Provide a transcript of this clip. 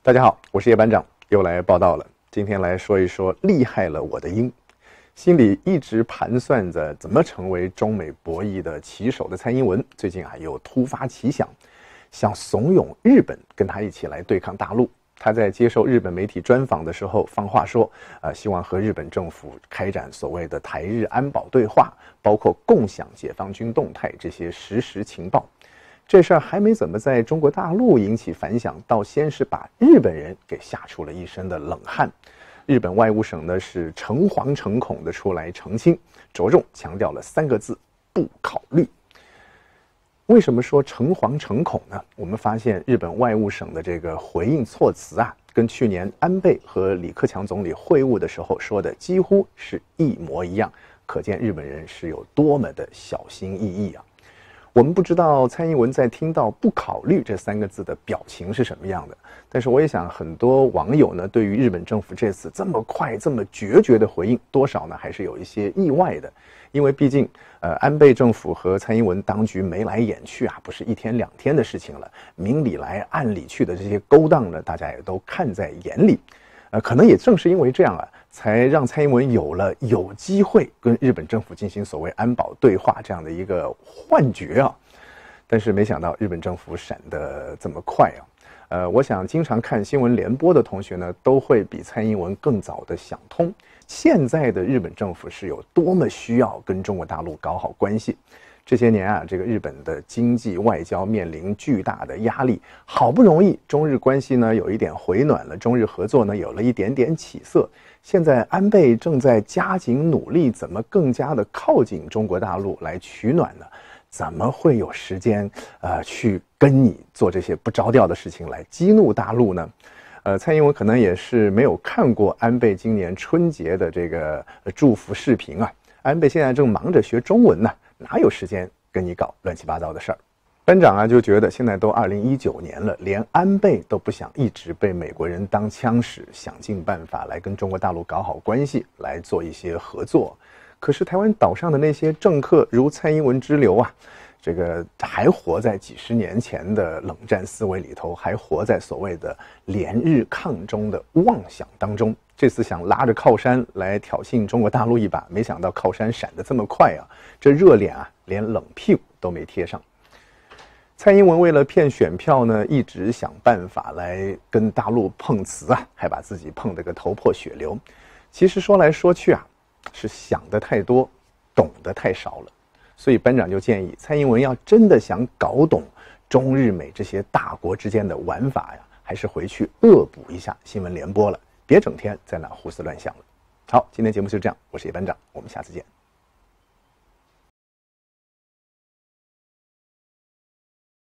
大家好，我是叶班长，又来报道了。今天来说一说厉害了我的鹰。心里一直盘算着怎么成为中美博弈的旗手的蔡英文，最近又突发奇想，想怂恿日本跟他一起来对抗大陆。他在接受日本媒体专访的时候放话说，希望和日本政府开展所谓的台日安保对话，包括共享解放军动态这些实时情报。这事儿还没怎么在中国大陆引起反响，倒先是把日本人给吓出了一身的冷汗。日本外务省呢是诚惶诚恐的出来澄清，着重强调了3个字：不考虑。为什么说诚惶诚恐呢？我们发现日本外务省的这个回应措辞跟去年安倍和李克强总理会晤的时候说的几乎是一模一样，可见日本人是有多么的小心翼翼。我们不知道蔡英文在听到不考虑这3个字的表情是什么样的，但是我也想很多网友呢对于日本政府这次这么快这么决绝的回应，多少呢还是有一些意外的。因为毕竟安倍政府和蔡英文当局眉来眼去不是1天2天的事情了，明里来暗里去的这些勾当呢，大家也都看在眼里。可能也正是因为这样才让蔡英文有机会跟日本政府进行所谓安保对话这样的一个幻觉但是没想到日本政府闪得这么快我想经常看新闻联播的同学呢，都会比蔡英文更早的想通，现在的日本政府是有多么需要跟中国大陆搞好关系。这些年这个日本的经济外交面临巨大的压力，好不容易中日关系呢有一点回暖了，中日合作呢有了一点点起色。现在安倍正在加紧努力，怎么更加的靠近中国大陆来取暖呢？怎么会有时间去跟你做这些不着调的事情来激怒大陆呢？蔡英文可能也是没有看过安倍今年春节的这个祝福视频安倍现在正忙着学中文呢，哪有时间跟你搞乱七八糟的事儿？班长就觉得现在都2019年了，连安倍都不想一直被美国人当枪使，想尽办法来跟中国大陆搞好关系，来做一些合作。可是台湾岛上的那些政客如蔡英文之流这个还活在几十年前的冷战思维里头，还活在所谓的联日抗中的妄想当中。这次想拉着靠山来挑衅中国大陆一把，没想到靠山闪得这么快这热脸连冷屁股都没贴上。蔡英文为了骗选票呢，一直想办法来跟大陆碰瓷还把自己碰得个头破血流。其实说来说去是想得太多，懂得太少了。所以班长就建议蔡英文要真的想搞懂中日美这些大国之间的玩法还是回去恶补一下新闻联播了，别整天在那胡思乱想了。好，今天节目就这样，我是叶班长，我们下次见。